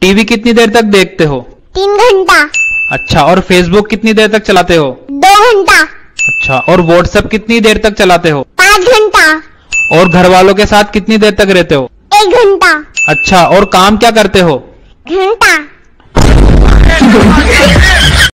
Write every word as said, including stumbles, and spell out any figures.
TV कितनी देर तक देखते हो? तीन घंटा। अच्छा, और फेसबुक कितनी देर तक चलाते हो? दो घंटा। अच्छा, और व्हाट्सएप कितनी देर तक चलाते हो? पाँच घंटा। और घर वालों के साथ कितनी देर तक रहते हो? एक घंटा। अच्छा, और काम क्या करते हो? घंटा।